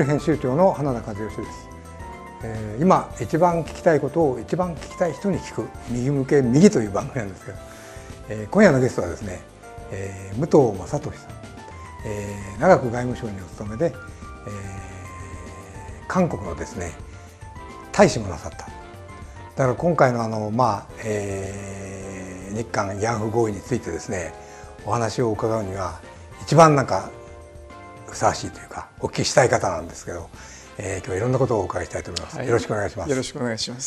ル編集長の花田和義です。今一番聞きたいことを一番聞きたい人に聞く右向け右という番組なんですけど、今夜のゲストはですね、武藤正俊さん、長く外務省にお勤めで、韓国のですね大使もなさった。だから今回の日韓慰安婦合意についてですねお話を伺うには一番なんかふさわしいというかお聞きしたい方なんですけど、今日はいろんなことをお伺いしたいと思います、はい、よろしくお願いします。 よろしくお願いします。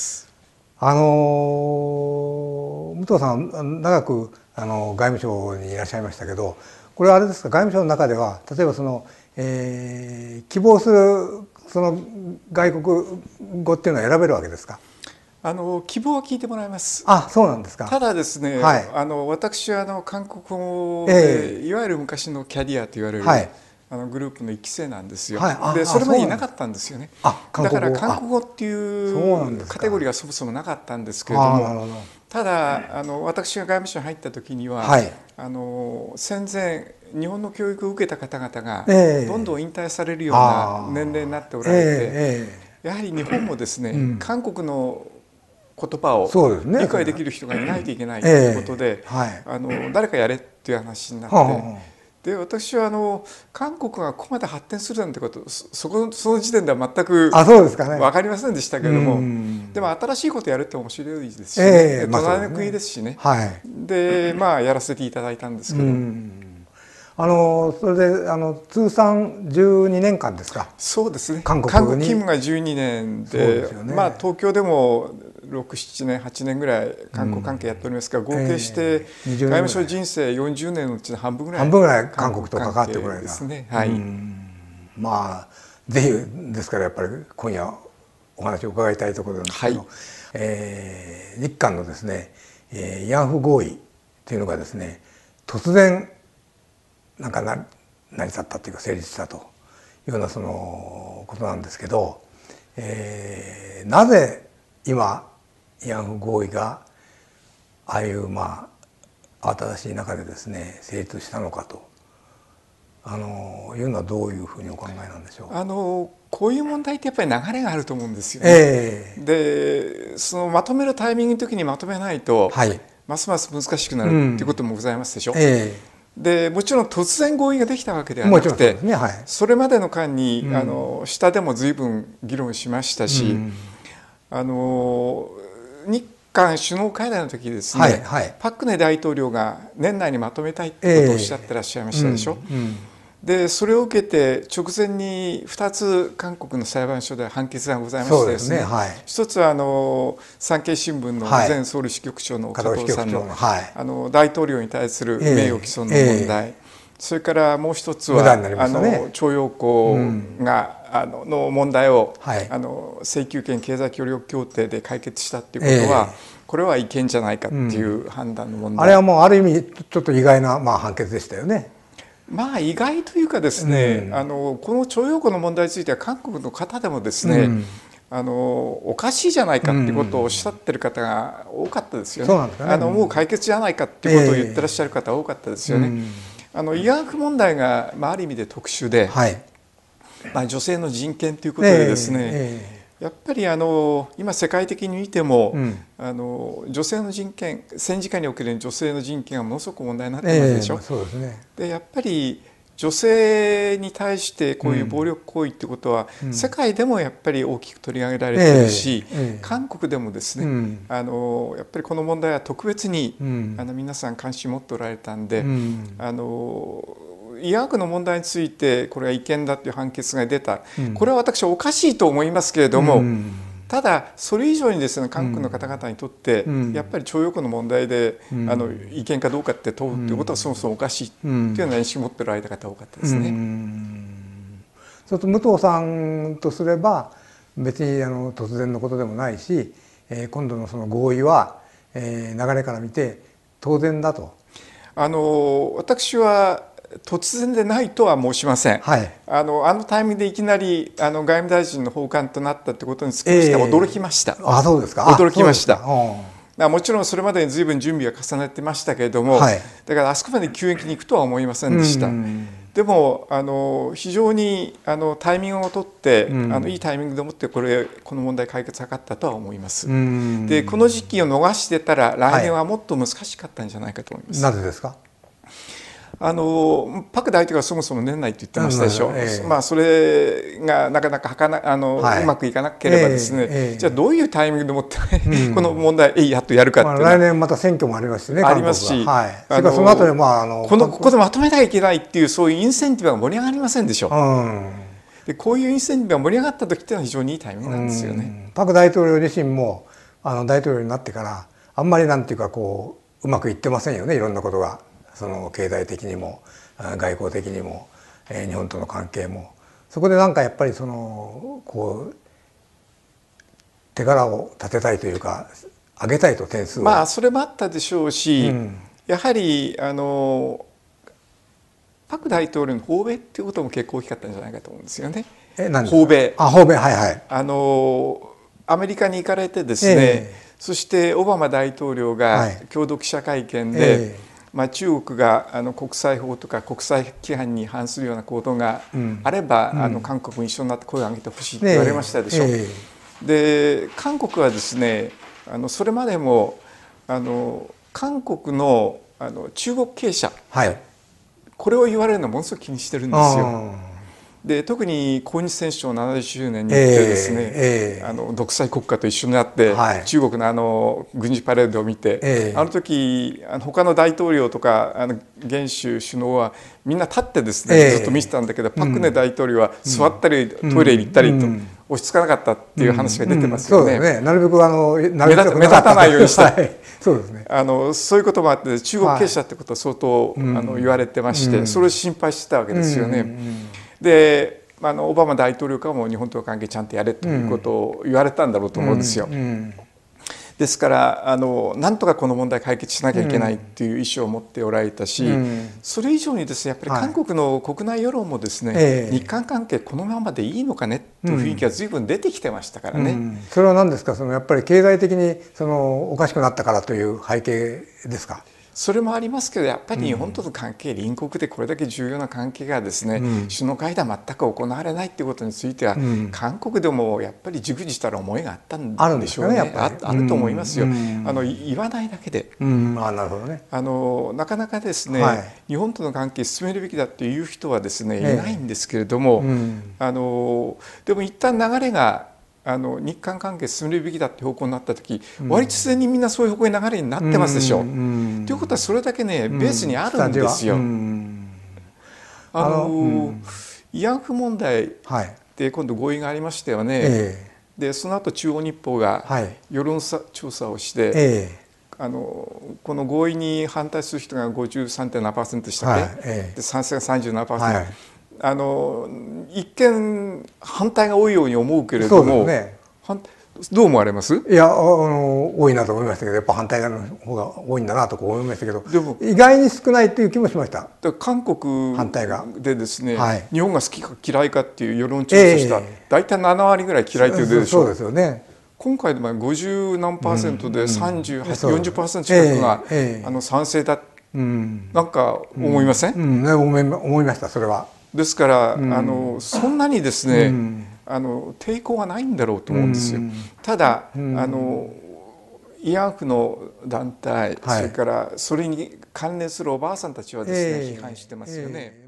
武藤さん長く外務省にいらっしゃいましたけど、これはあれですか、外務省の中では例えば希望するその外国語っていうのは選べるわけですか？ 希望は聞いてもらいます。 あ、そうなんですか。 ただですね、 はい、 私は韓国語で、いわゆる昔のキャリアと言われる、はい、グループの1期生なんですよ。はい、でそれまでいなかったんですよね。だから韓国語っていうカテゴリーがそもそもなかったんですけれども、ただ私が外務省に入った時には、はい、戦前日本の教育を受けた方々がどんどん引退されるような年齢になっておられて、やはり日本もですね、韓国の言葉を理解できる人がいないといけないということで、誰かやれっていう話になって、で私は韓国がここまで発展するなんてことその時点では全く分かりませんでしたけれども、でも新しいことやるって面白いですし、ね、隣の国ですしね、でやらせていただいたんですけど。 それで通算12年間ですか。 そうですね。 韓国勤務が12年で、東京でも6、7年、8年ぐらい韓国関係やっておりますから、合計して外務省人生40年のうちの半分ぐらい韓国と関わってこられたですね。はい。 ぜひですからやっぱり今夜お話を伺いたいところなんですけど、日韓のですね慰安婦合意というのがですね突然成り立ったというか成立したというようなそのことなんですけど、なぜ今慰安婦合意がああいう慌ただしい中でですね成立したのかというのはどういうふうにお考えなんでしょう？ こういう問題ってやっぱり流れがあると思うんですよね。でそのまとめるタイミングの時にまとめないと、ますます難しくなるっていうこともございますでしょ。でもちろん突然合意ができたわけではなくて、それまでの間に、下でも随分議論しましたし、日韓首脳会談の時ですね、パク・クネ大統領が年内にまとめたいってことをおっしゃってらっしゃいましたでしょ。でそれを受けて直前に2つ韓国の裁判所で判決がございましてですね、一つは産経新聞の前総理支局長の加藤さんの大統領に対する名誉毀損の問題、それからもう一つは徴用工がの問題を請求権経済協力協定で解決したっていうことは、これは違憲じゃないかっていう判断の問題、 あれはもうある意味ちょっと意外な判決でしたよね。 意外というかですね、この徴用工の問題については韓国の方でもですね、おかしいじゃないかっていうことをおっしゃってる方が多かったですよね。もう解決じゃないかっていうことを言ってらっしゃる方が多かったですよね。慰安婦問題が、ある意味で特殊で、女性の人権ということでですね、やっぱり今世界的に見ても、女性の人権、戦時下における女性の人権がものすごく問題になってますでしょ。でやっぱり女性に対してこういう暴力行為ってことは、世界でもやっぱり大きく取り上げられているし、韓国でもですね、やっぱりこの問題は特別に、皆さん関心持っておられたんで、慰安婦の問題についてこれは違憲だという判決が出た、これは私はおかしいと思いますけれども、ただそれ以上にですね韓国の方々にとって、やっぱり徴用工の問題で違憲かどうかって問うということはそもそもおかしいというような認識を持っておられた方が多かったですね。 そうすると武藤さんとすれば別に突然のことでもないし、今度のその合意は、流れから見て当然だと。 私は突然でないとは申しません。タイミングでいきなり外務大臣の訪韓となったってことにつきましては驚きました。 そうですか。 驚きました。もちろんそれまでに随分準備は重ねてましたけれども、だからあそこまで急激に行くとは思いませんでした。 でも非常にタイミングを取って、いいタイミングでもってこの問題解決を図ったとは思います。でこの時期を逃してたら来年はもっと難しかったんじゃないかと思います。 なぜですか？ パク大統領はそもそも年内と言ってましたでしょ。まあそれがなかなかうまくいかなければですね、じゃあどういうタイミングでもってこの問題やっとやるかっていうのは、 来年また選挙もありますしね。 ありますし、 それからその後でここでまとめなきゃいけないっていうそういうインセンティブが盛り上がりませんでしょ。でこういうインセンティブが盛り上がった時っていうのは非常にいいタイミングなんですよね。 パク大統領自身も大統領になってからあんまりなんていうかこううまくいってませんよね、いろんなことが。その経済的にも外交的にも日本との関係も。そこでなんかやっぱりこう手柄を立てたいというか上げたいと点数を。 まあそれもあったでしょうし、やはりパク大統領の訪米っていうことも結構大きかったんじゃないかと思うんですよね。訪米。 訪米、はいはい。 アメリカに行かれてですね、そしてオバマ大統領が共同記者会見で、中国が国際法とか国際規範に反するような行動があれば、韓国も一緒になって声を上げてほしいと言われましたでしょう。で韓国はですねそれまでも韓国の中国経営者、これを言われるのはものすごく気にしてるんですよ。で特に抗日戦勝70周年に行ってですね、独裁国家と一緒になって、中国の軍事パレードを見て、あの時他の大統領とか元首首脳はみんな立ってですね、ずっと見てたんだけど、パク・クネ大統領は座ったり、トイレに行ったりと落ち着かなかったっていう話が出てますよね。 なるべく目立たないようにした。 そうですね。 そういうこともあって中国経営者ってことを相当言われてまして、それを心配してたわけですよね。でオバマ大統領からも日本との関係ちゃんとやれということを言われたんだろうと思うんですよ。ですからなんとかこの問題解決しなきゃいけないっていう意思を持っておられたし、それ以上にですねやっぱり韓国の国内世論もですね、日韓関係このままでいいのかねっていう雰囲気が随分出てきてましたからね。 それは何ですか？やっぱり経済的におかしくなったからという背景ですか？ それもありますけど、やっぱり日本との関係、隣国でこれだけ重要な関係がですね、首脳会談全く行われないということについては、韓国でもやっぱりじくじたる思いがあったんでしょうね。あると思いますよ。言わないだけで。 なるほどね。 なかなかですね、日本との関係進めるべきだという人はですね、いないんですけれども、でも一旦流れが日韓関係進めるべきだって方向になった時、割と自然にみんなそういう方向に流れになってますでしょう。ということはそれだけねベースにあるんですよ。慰安婦問題で今度合意がありましたよね。でその後中央日報が世論調査をして、この合意に反対する人が 53.7% でしたっけ、で賛成が 37%。一見反対が多いように思うけれども、どう思われます？ いや多いなと思いましたけど、やっぱ反対の方が多いんだなと思いましたけど、でも意外に少ないという気もしました。 韓国でですね、日本が好きか嫌いかっていう世論調査した大体7割ぐらい嫌いというでしょう。 そうですよね。 今回でも50何%で3840%近くが賛成だ、なんか思いません？ 思いました、それは。 ですからそんなにですね、抵抗はないんだろうと思うんですよ。ただ慰安婦の団体、それからそれに関連するおばあさんたちはですね、批判してますよね。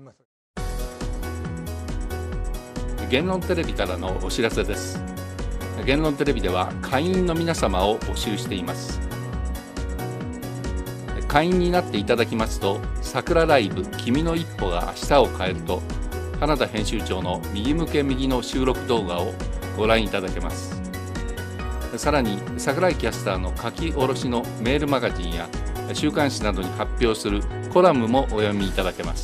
言論テレビからのお知らせです。言論テレビでは会員の皆様を募集しています。会員になっていただきますと、桜ライブ君の一歩が明日を変えると花田編集長の右向け右の収録動画をご覧いただけます。さらに櫻井キャスターの書き下ろしのメールマガジンや週刊誌などに発表するコラムもお読みいただけます。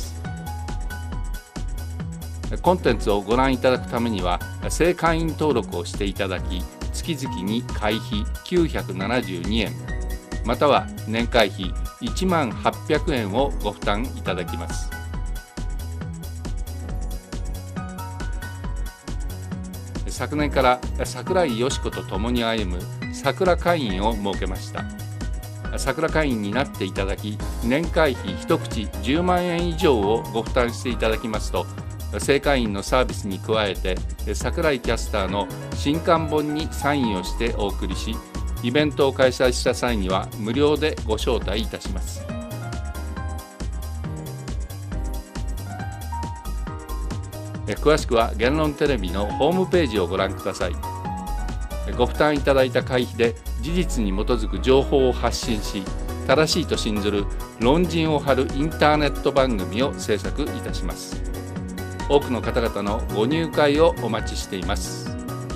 コンテンツをご覧いただくためには正会員登録をしていただき、月々に会費972円または年会費10800円をご負担いただきます。昨年から櫻井よし子と共に歩む桜会員を設けました。 桜会員になっていただき、年会費一口10万円以上をご負担していただきますと、正会員のサービスに加えて桜井キャスターの新刊本にサインをしてお送りし、イベントを開催した際には無料でご招待いたします。詳しくは言論テレビのホームページをご覧ください。ご負担いただいた会費で事実に基づく情報を発信し、正しいと信ずる論陣を張るインターネット番組を制作いたします。多くの方々のご入会をお待ちしています。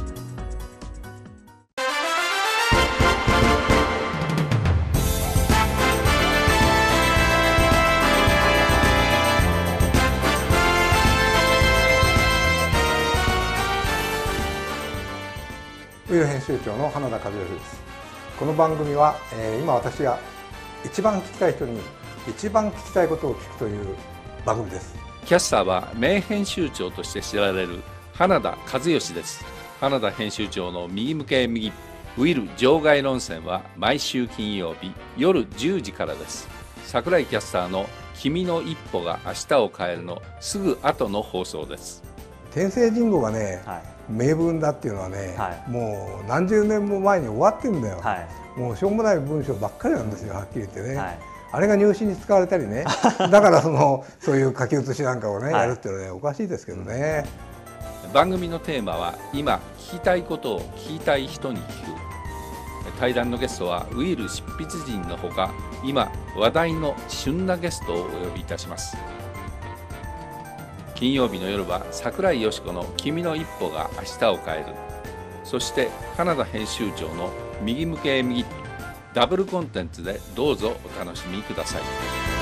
ウイル編集長の花田和義です。この番組は、今私が一番聞きたい人に一番聞きたいことを聞くという番組です。 キャスターは名編集長として知られる花田和義です。花田編集長の右向け右ウィル場外論戦は毎週金曜日夜10時からです。桜井キャスターの君の一歩が明日を変えるのすぐ後の放送です。 天聖人語がね、名文だっていうのはね、もう何十年も前に終わってるんだよ、もうしょうもない文章ばっかりなんですよ、はっきり言ってね、あれが入試に使われたりねだからそういう書き写しなんかをね、やるっていうのはね、おかしいですけどね。 番組のテーマは今聞きたいことを聞きたい人に聞く。対談のゲストはウイル執筆人のほか、今話題の旬なゲストをお呼びいたします。金曜日の夜は桜井よし子の君の一歩が明日を変える。そして花田編集長の右向け右、ダブルコンテンツでどうぞお楽しみください。